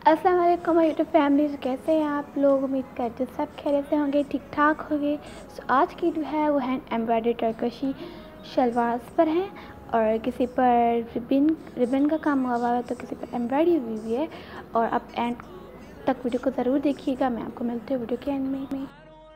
अस्सलाम वालेकुम YouTube family, कैसे हैं आप लोग। उम्मीद करते सब खैरियत से होंगे, ठीक ठाक होंगे। सो आज की जो है वो हैंड एम्ब्रॉयडरी टर्कशी शलवार पर है और किसी पर रिबन का काम हुआ हुआ है तो किसी पर एम्ब्रॉयडरी हुई हुई है। और आप एंड तक वीडियो को ज़रूर देखिएगा। मैं आपको मिलती हूँ वीडियो के एंड में।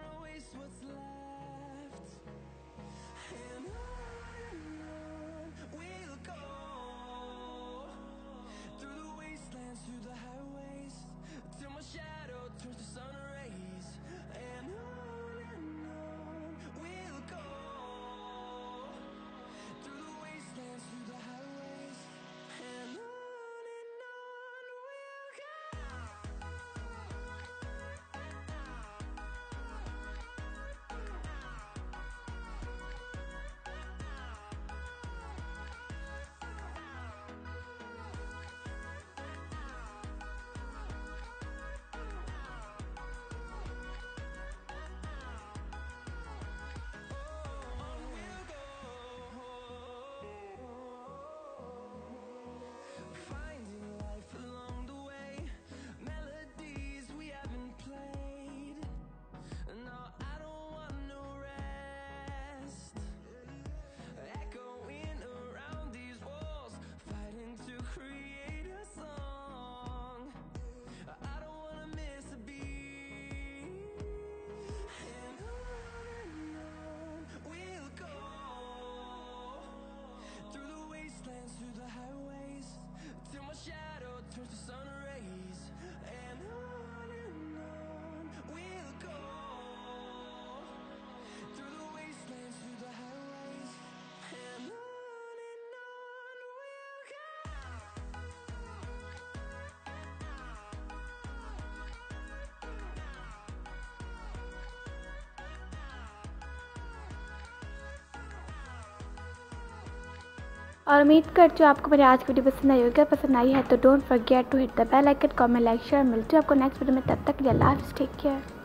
और उम्मीद करती हूँ आपको मेरी आज की वीडियो पसंद आई होगी। पसंद आई है तो don't forget to hit the bell icon, comment, like, share. मिलती हूँ आपको नेक्स्ट वीडियो में। तब तक के लिए अल्लाह हाफ़िज़, टेक केयर।